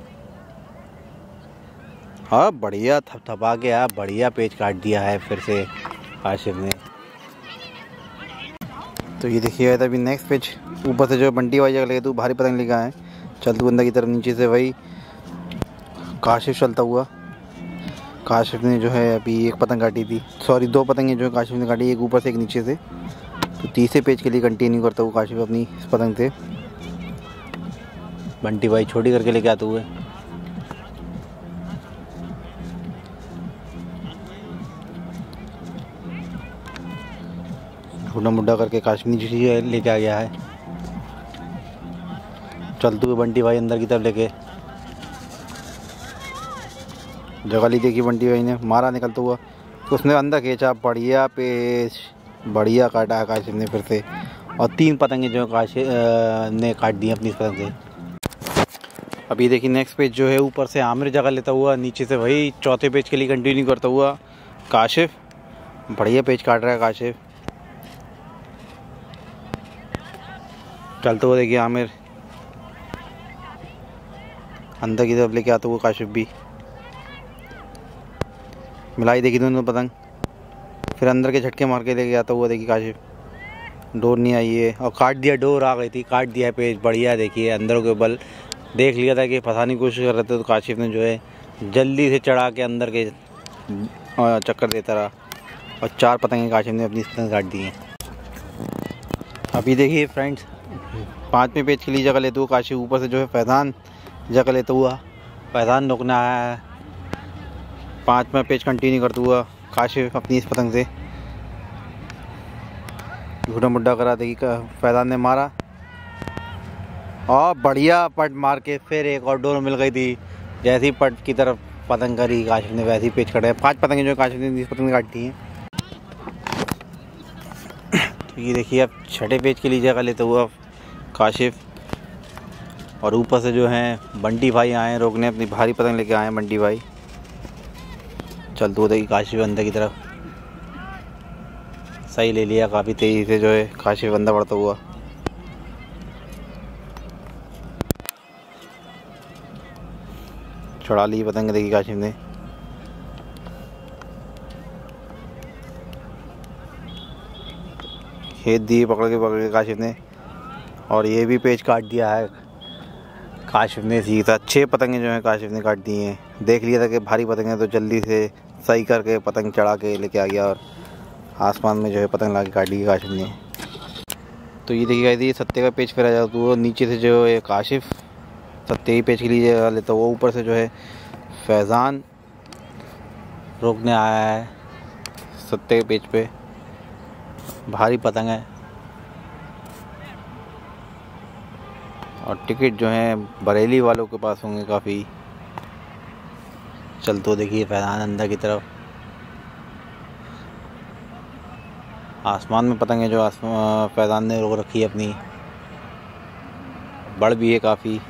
हाँ बढ़िया थपथपा के आ बढ़िया पेज काट दिया है फिर से काशिफ ने। तो ये देखिए अभी नेक्स्ट पेज, ऊपर से जो बंटी वाई जगह लगे तो भारी पतंग लेके आए, चलते हुए अंदर की तरफ, नीचे से वही काशिफ चलता हुआ। काशिफ ने जो है अभी एक पतंग काटी थी, सॉरी दो पतंगें जो है काशिफ ने काटी, एक ऊपर से एक नीचे से। तो तीसरे पेज के लिए कंटिन्यू करता हुआ काशिफ अपनी इस पतंग से, बंटी भाई छोटी करके लेके आते हुए। छोटा मुड्डा करके काशिफ नीचे लेके आ गया है, चलते हुए बंटी भाई अंदर की तरफ लेके जगह ली। देखी बंटी भाई ने मारा निकलता हुआ, तो उसने अंदर खींचा, बढ़िया पेच बढ़िया काटा काशिफ ने फिर से, और तीन पतंगे जो काशिफ ने काट दी अपनी पतंग से। अभी देखिए नेक्स्ट पेज जो है ऊपर से आमिर जगह लेता हुआ, नीचे से वही चौथे पेज के लिए कंटिन्यू करता हुआ काशिफ, बढ़िया पेज काट रहा है काशिफ। चलते हुए देखिए आमिर अंदर की तरफ लेके आता हुआ काशिफ भी मिलाई देखी दोनों पतंग, फिर अंदर के झटके मार के लेके आता हुआ देखिए काशिफ। डोर नहीं आई है और काट दिया, डोर आ गई थी, काट दिया पेज। बढ़िया देखिए अंदर के बल देख लिया था कि फंसाने की कोशिश कर रहे थे, तो काशिफ ने जो है जल्दी से चढ़ा के अंदर के चक्कर देता रहा और चार पतंगे काशिफ ने अपनी पतंग काट दी हैं। अभी देखिए फ्रेंड्स पाँचवें पेज के लिए जगह लेते हुए काशिफ ऊपर से जो है फैज़ान जगह लेता हुआ फैज़ान रोकना आया है। पाँचवा पेज कंटिन्यू करता हुआ काशिफ अपनी इस पतंग से झूठा मुड्ढा करा देखिए फैज़ान ने मारा और बढ़िया पट मार के फिर एक और डोर मिल गई थी। जैसी पट की तरफ पतंग करी काशिफ ने वैसे ही पेज कटे। पांच पतंगें जो काशिफ ने इस पतंग काटी हैं। तो ये देखिए अब छठे पेज के लिए जगह लेते हुआ काशिफ और ऊपर से जो हैं बंटी भाई आए रोकने, अपनी भारी पतंग लेके आए हैं बंटी भाई। चलते हुए देखिए काशिफ अंदर की तरफ सही ले लिया, काफ़ी तेज़ी से जो है काशिफ अंदर बढ़ता हुआ। चढ़ा ली पतंग देखी काशिफ ने। खेत दिए पकड़ के पकड़ के काशिफ ने और ये भी पेज काट दिया है काशिफ ने सीधा। छः पतंगे जो हैं काशिफ ने काट दी हैं। देख लिया था कि भारी पतंग है तो जल्दी से सही करके पतंग चढ़ा के लेके आ गया और आसमान में जो है पतंग ला के काट ली काशिफ ने। तो ये देखिए गाइस, ये सत्ते का पेज फिर आ जाता वो नीचे से जो है काशिफ सत्ते ही पेज के लिए लेता वो ऊपर से जो है फैज़ान रोकने आया है सत्ते के पेज पे। भारी पतंग है और टिकट जो है बरेली वालों के पास होंगे काफ़ी। चल तो देखिए फैज़ान अंदर की तरफ आसमान में पतंग है जो आसमान फैज़ान ने रोक रखी है अपनी। बड़ भी है काफ़ी।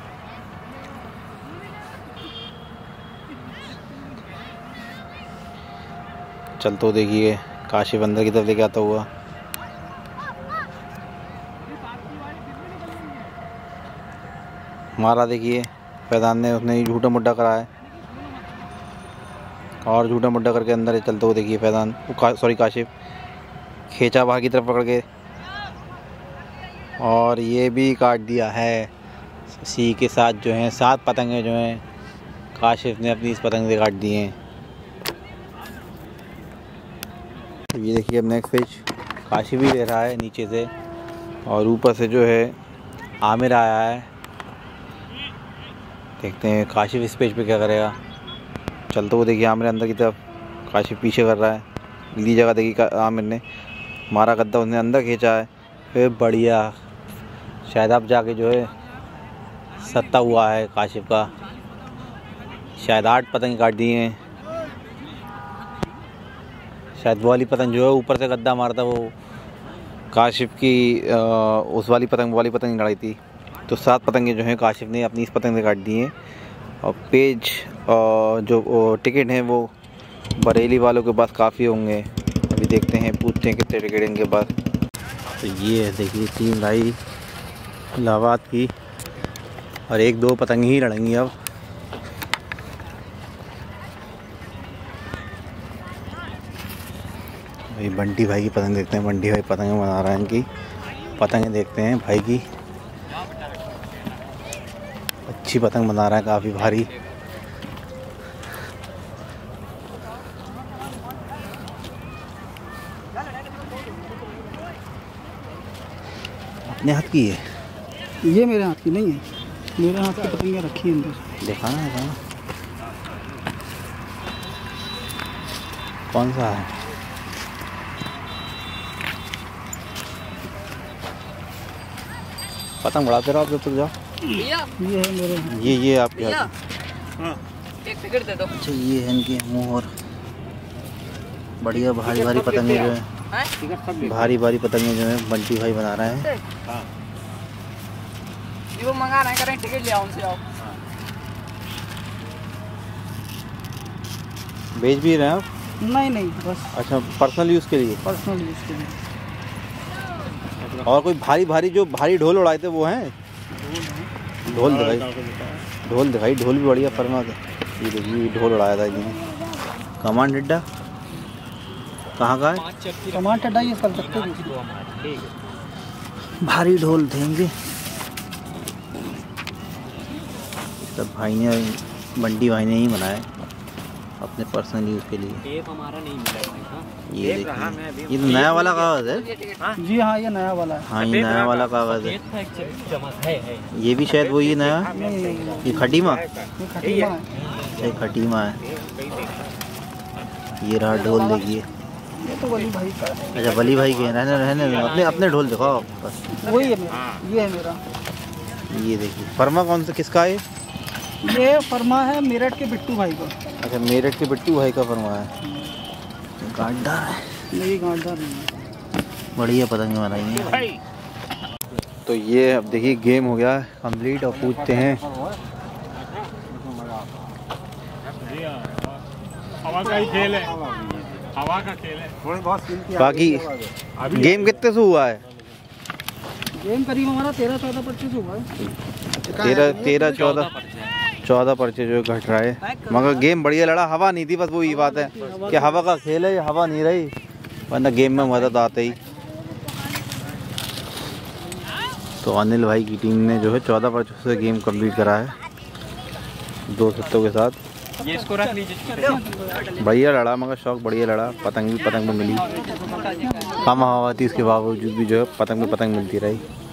चल तो देखिए काशिफ अंदर की तरफ लेके आता हुआ। मारा देखिए फैज़ान ने, उसने झूठा मुड्ढा करा है और झूठा मुड्ढा करके अंदर चलते हुए देखिए फैज़ान का, सॉरी काशिफ खींचा बाहर की तरफ पकड़ के और ये भी काट दिया है। सी के साथ जो हैं सात पतंगे जो हैं काशिफ ने अपनी इस पतंग से काट दिए हैं। ये देखिए अब नेक्स्ट पेज काशिफ भी ले रहा है नीचे से और ऊपर से जो है आमिर आया है। देखते हैं काशिफ इस पेज पे क्या करेगा। चलते हुए देखिए आमिर अंदर की तरफ, काशिफ पीछे कर रहा है। ली जगह देखिए आमिर ने मारा गद्दा, उसने अंदर खींचा है। फिर बढ़िया शायद अब जाके जो है सत्ता हुआ है काशिफ का। शायद आठ पतंग काट दिए हैं। शायद वो वाली पतंग जो है ऊपर से गद्दा मारता वो काशिफ की आ, उस वाली पतंग वाली पतंग लड़ाई थी। तो सात पतंगे जो हैं काशिफ ने अपनी इस पतंग से काट दी हैं। और पेज आ, जो टिकट हैं वो बरेली वालों के पास काफ़ी होंगे। अभी देखते हैं, पूछते हैं कितने टिकट इनके पास। तो ये है देखिए टीम भाई इलाहाबाद की और एक दो पतंग ही लड़ेंगी अब। भाई बंटी भाई की पतंग देखते हैं। बंटी भाई पतंग बना रहा है, इनकी पतंगें देखते हैं भाई की। अच्छी पतंग बना रहा है, काफ़ी भारी। अपने हाथ की है ये? मेरे हाथ की नहीं है, मेरे हाथ की पतंगें रखी है अंदर। देखा ना देखा कौन सा है? पतंग बढ़ाते रहो आप जब तक जाओ। ये है मेरे हाथ। ये ये आपके हाथ। हाँ, एक टिकट दे दो। अच्छा ये है इनके मुँह और बढ़िया भारी भारी पतंगे जो है भारी भारी पतंगे जो है बंटी भाई बना रहे हैं। हाँ। वो मंगा रहे हैं, करें टिकट ले आओ उनसे। आओ बेच भी रहे हैं आप? नहीं नहीं बस। अच्छा पर्सनल यूज़ के लिए? पर्सनल यूज़ के लिए। और कोई भारी भारी जो भारी ढोल उड़ाए थे वो हैं? ढोल दिखाई, ढोल दिखाई, ढोल भी बढ़िया फरमा के। ये देखिए ढोल उड़ाया था इन्होंने। कमान टिड्डा कहाँ का है? कमान टिड्डा ये कर सकते हैं, भारी ढोल थे इनके। सब भाई ने, बंटी भाई ने ही बनाए अपने पर्सनल यूज़ के लिए। एक हमारा नहीं मिला भाई। हाँ ये देखिए, ये तो नया वाला कागज़ है। जी हाँ, ये नया वाला है। हाँ ये नया वाला कागज़ है। है, है। ये भी शायद वही नया, ये खटीमा, ये खटीमा है। ये खटीमा है। ये रहा ढोल देखिए। ये तो वली भाई का है। अच्छा वली भाई के, रहने रहने अपने अपने ढोल दिखाओ बस। वही है मेरा, ये है मेरा। ये देखिए फरमा कौन सा, किसका है? ये फरमा है मेरठ के बिट्टू भाई का। अच्छा मेरठ के बिट्टू भाई का फरमा है। गांठदार है, नहीं गांठदार नहीं है। बढ़िया पतंगे बनाई हैं। तो ये अब देखिए गेम हो गया कंप्लीट और पूछते हैं। हवा का ही खेल है, हवा का खेल है। थोड़ी बहुत स्किल की बाकी गेम कितने से हुआ है? गेम करीब हमारा तेरह चौदह पच्चीस हुआ है। तेरह तेरह चौदह चौदह पर्चे जो घट रहा है, मगर गेम बढ़िया लड़ा। हवा नहीं थी बस, वो ये बात है कि हवा का खेल है, हवा नहीं रही, वरना गेम में मदद आते ही। तो अनिल भाई की टीम ने जो है चौदह पर्चों से गेम कंप्लीट करा है, दो सत्तों के साथ। ये इसको रख लीजिए। बढ़िया लड़ा, मगर शौक बढ़िया लड़ा। पतंग भी पतंग में मिली, कम हवा थी, इसके बावजूद भी जो है पतंग में पतंग मिलती रही।